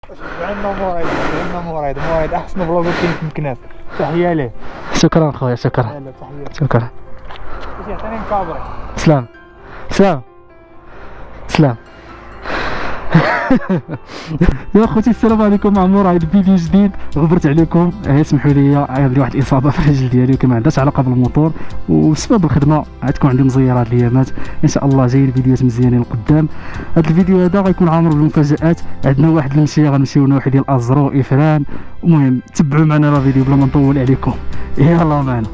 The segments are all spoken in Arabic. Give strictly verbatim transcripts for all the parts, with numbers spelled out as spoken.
عندنا مورايد عندنا مورايد مورايد احسن بلوغر كاين في مكناس. تحيه ليه. شكرا خويا شكرا شكرا. واش يعطيني مكابري. سلام سلام سلام. يا خوتي السلام عليكم، مع مورايد فيديو جديد. غبرت عليكم، اسمحوا لي، عندي واحد الاصابه في الرجل ديالي وكما عندهاش علاقه بالموتور، وبسبب الخدمه عاد تكون عندي مزيره هاد الايامات. ان شاء الله جايين فيديوهات مزيانين لقدام. هاد الفيديو هذا غيكون عامر بالمفاجات. عندنا واحد المشيه غنمشيو لواحد ديال ازرو افران. المهم تبعوا معنا الفيديو بلا ما نطول عليكم، يلاه معنا.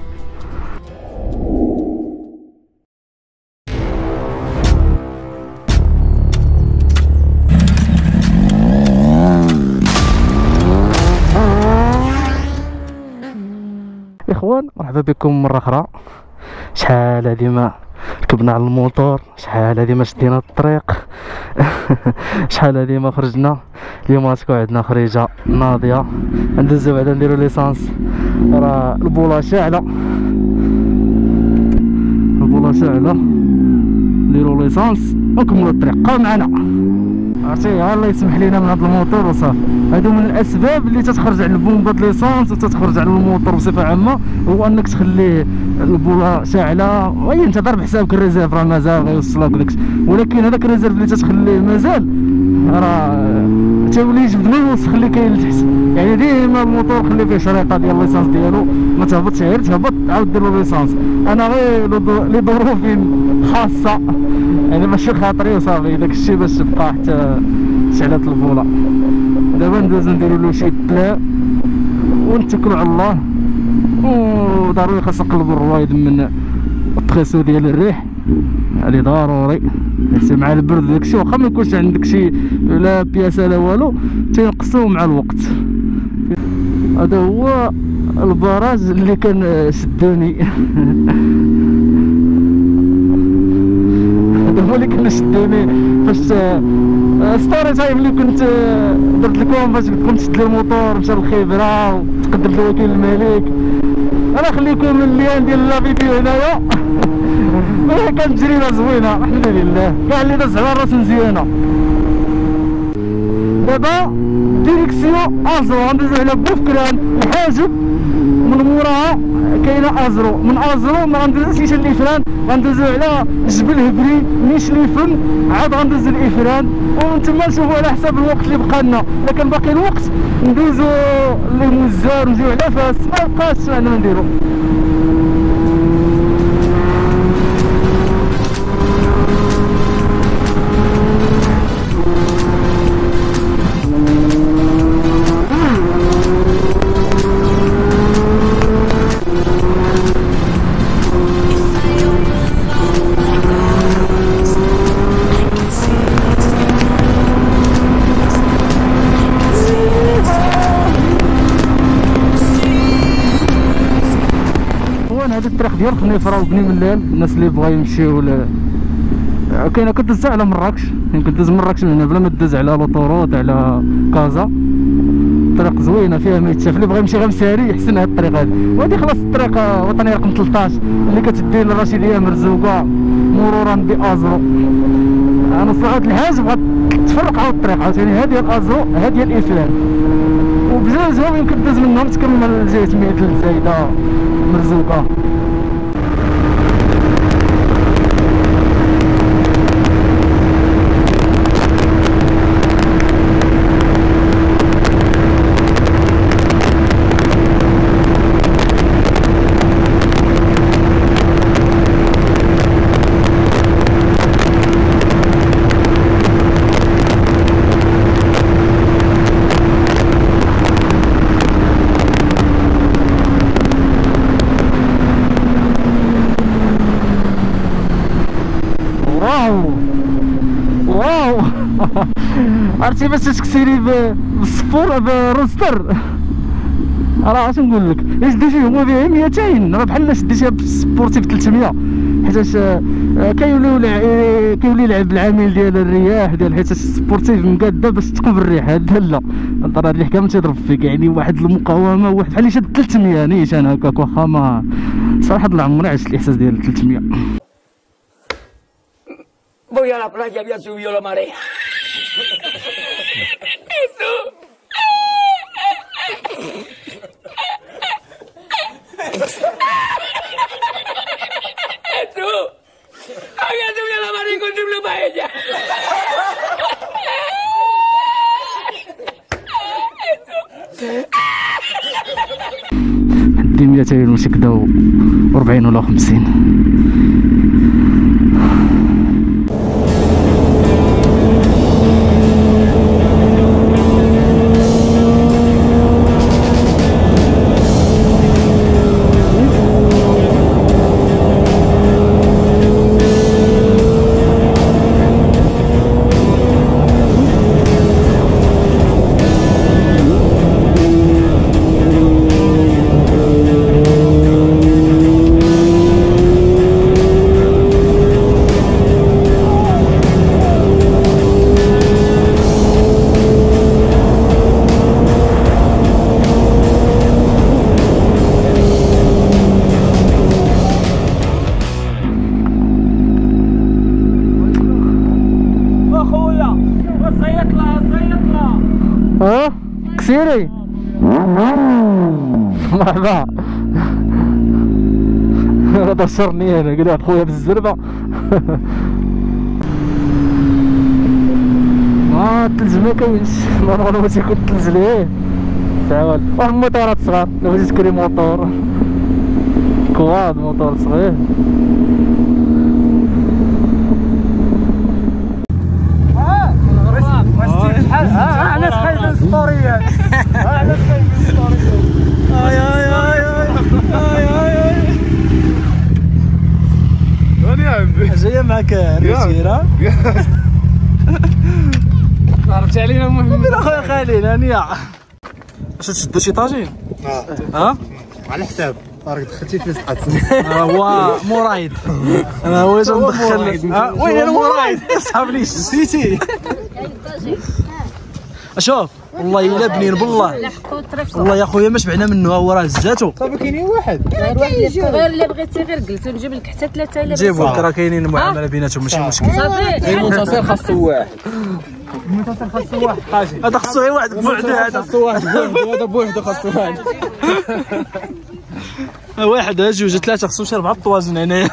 اخوان مرحبا بكم مره اخرى. شحال هادي ما ركبنا على الموتور، شحال هادي ما شدينا الطريق. شحال هادي ما خرجنا. اليوم غتكون عندنا خريجه ناضيه، ندوزو بعدا نديرو ليسانس. راه البوله شاعله، البوله شاعله، نديرو ليسانس ونكملو الطريق. بقاو معنا. عرفتي الله يسمح لينا من هذا الموتور وصافي. هادو من الاسباب اللي تتخرج على البومبا د ليسانس وتتخرج على الموتور بصفه عامه، هو انك تخليه البوله شاعله. وي انت ضرب حسابك الريزيرف راه مازال غيوصلك وداكشي، ولكن هذاك الريزيرف اللي تتخليه مازال راه تولي يجبد من الوسخ اللي كاين لتحت. يعني ديما الموتور خلي فيه شريطه ديال الليسانس ديالو، ما تهبطش غير تهبط عاود دير له ليسانس. انا غير لظروف خاصه، يعني ماشي خاطري وصافي داك الشيء باش تبقى حتى شعلات البوله. دابا ندوزو نديرو له شي بلا ونتكلوا على الله. وضروري خاص نقلبو الروايد من البريسو ديال الريح، هادي ضروري حيت مع البرد داكشي واخا ما يكونش عندك شي لا بياسه لا والو تينقصو مع الوقت. هذا هو البراج اللي كان شدوني. هذا هو اللي كان شدوني فاش ستوري تايم اللي كنت درت لكم فاش كنت تشد لي الموتور مشى للخبره وتقدم لوكيل الملك. انا خليكم من الليان ديال لا فيديو هنايا. كانت تجرينا زوينه الحمد لله، كاع اللي داز على الراس مزيانه. دابا ديريكسيون ازرو غندوزو على بوفكران الحاجب، من موراها كاينه ازرو، من ازرو ما غندوزوش نيشان الافران، غندوزو على جبل هبري نيش ليفن، عاد غندوزو الافران، ومن تما نشوفو على حساب الوقت اللي بقى لنا. الا كان باقي الوقت ندوزو لمزار نجيو على فاس، ما بقاش عندنا نديرو. هذا الطريق ديال خنيفره وبني ملال، الناس اللي بغاو يمشيو ل كاينه كدوز على مراكش، يمكن دوز مراكش من هنا بلا ما دوز على لوطوروط على كازا. الطريق زوينه فيها ما يتشاف، اللي بغا يمشي غير مساري يحسن هاد الطريق هادي. وهادي خلاص الطريق وطني رقم ثلاثطاش اللي كتدي للرشيديه مرزوقه مرورا بازرو. انا صراحه الحاج بغات تفرق على الطريق عاوتاني، هادي الازرو هادي الافران، وبجوجهم يمكن دوز منهم تكمل لجهه ميدل الزايده مرزوقه. واو عرفتي باش تكسيري بالصفور بالروستر. راه اش نقول لك، الا شديتي هما فيها ميتين راه بحال شديتيها بالسبورتيف ثلاثمية، حيتاش كيوليو كيولي يلعب العامل ديال الرياح ديال، حيت السبورتيف مقاده باش تقبل الريح. هذا لا راه الريح كامل تيضرب فيك، يعني واحد المقاومه واحد بحال اللي شاد ثلاثمية نيشان هكاك. واخا ما صراحه طلع عمري عشت الاحساس ديال ثلاثمية. Voy a la playa, había subido la marea. عندي ميتين وشي كدا وربعين ولا خمسين. ها كسيري مرحبا. هذا شرني انا قال لي خويا بالزربه. ما الثلج ما كاينش، نورمالمون تيكون الثلج ليه ساوال. واحد الموطورات صغار الا بغيتي تكري موطور كواد موطور صغير. ها علاش خايفين ستوريات؟ ها علاش خايفين ستوريات؟ اي اي اي اي اي اي هاني يا عمي جايه معاك الوزيره. عرفتي علينا المهم اخويا خالد. هانيه واش تشدوا شي طاجين؟ ها على حساب راك دخلتي في سقط. هو مورايد انا هو جا ندخل. وين المورايد؟ صحاب لي نسيتي. شوف والله الا بنين بالله والله يا خويا ما شبعنا منه. هو راه زاتو صافي كاينين واحد غير اللي بغيتي غير جلسوا نجيب لك حتى ثلاثه الا نجيبو لك. راه كاينين المعامله بيناتهم ماشي مشكل. صافي المنتصر خاصو واحد. المنتصر خاصو واحد حاجه. هذا خصو غير واحد بوحدو. هذا خاصو واحد بوحدو. هذا بوحدو خاصو واحد. واحد جوج ثلاثه خصهم شي اربعه طواجن هنايا.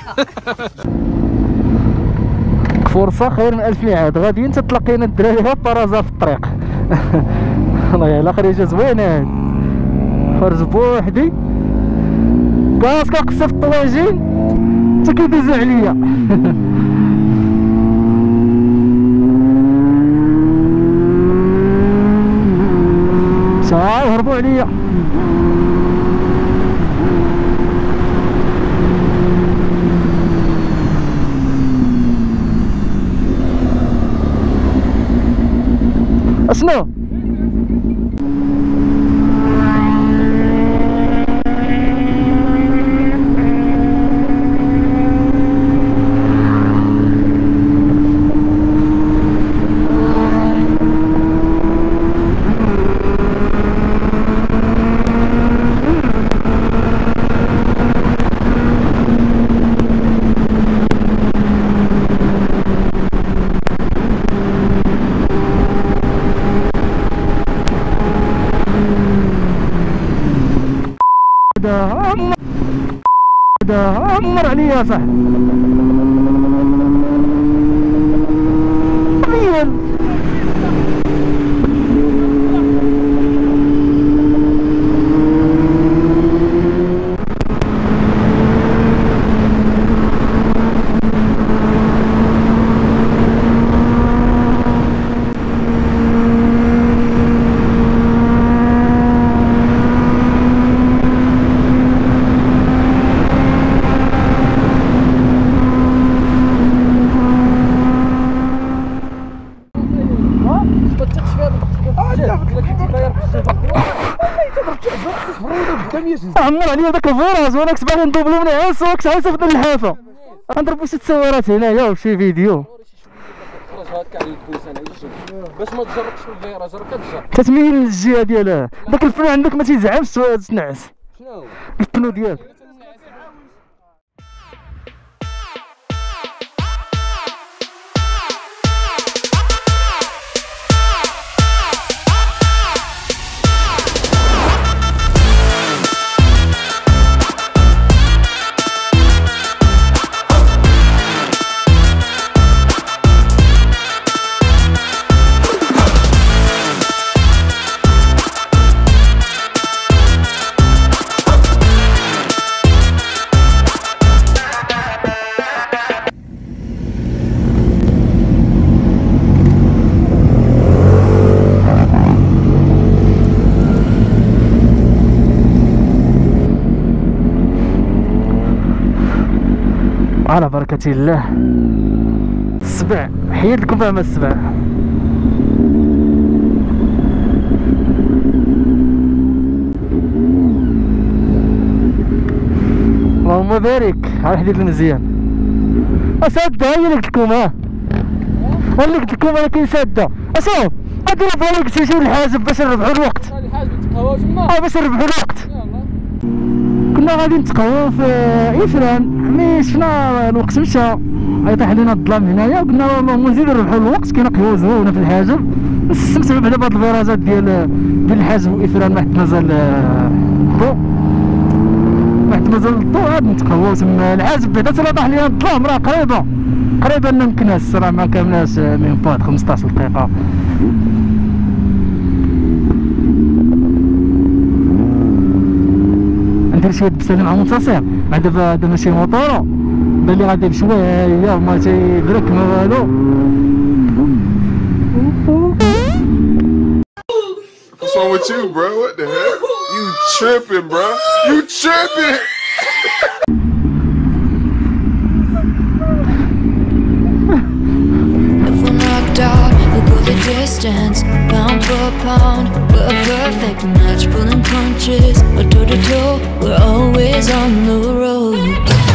فرصه خير من الف ميعاد. غاديين تتلاقينا الدراري غير طرازه في الطريق. والله الا خريجه زوينه هاد. خرج بوحدي كاس كنقصف الطواجن حتى كيدوزو عليا. صافي هربوا عليا. اشنو عمر عليا صح. عمر عليا داك الفراج وانا كنت باغي ندوبلو من عاس وكنت عايز في الحافه. غنضرب شي تصويرات هنايا وشي فيديو. خرج هكا على الكويس انا باش ما تجربش في الفيراج راه كتجر. كتميل للجهه ديالها. داك الفنو عندك ما تيزعمش تنعس. شنو الفنو ديالك على بركة الله. السبع حيد لكم فهم السبع. اللهم بارك على الحديد المزيان. اسادة هي اللي قلت لكم، ها هو اللي قلت لكم انا كاين سادة. اشوف اديروا بالي قلت نمشيو للحاجب باش نربحوا الوقت. الحاجب نتقهواو تما اه باش نربحوا الوقت. كنا غادي نتقهواو في إفران، مي شفنا الوقت مشى يطيح علينا الظلام هنايا، وقلنا اللهم نزيدو نربحوا الوقت. كاينه قهوه زوينه في الحاجب، نستمتعوا بعدا بهاد الفيراجات ديال ديال الحاجب وإفران. ما حد مازال الضوء، ما حد مازال الضوء، عاد نتقهواو تما. الحاجب بعدا تلا طاح لينا الظلام، راه قريبه قريبه نكناس، راه ما كاملناش من بعد خمسطاش دقيقه. ندير شويه بسالي مع منتصر، مع دابا هذا ماشي موطورو، بان لي غادي بشويه ما تيبرك ما والو. What's wrong with you, bro? What the heck? You tripping, bro? You tripping? If we're knocked out, we'll go the distance, pound for pound. We're a perfect match, pulling punches, but toe to toe, we're always on the road.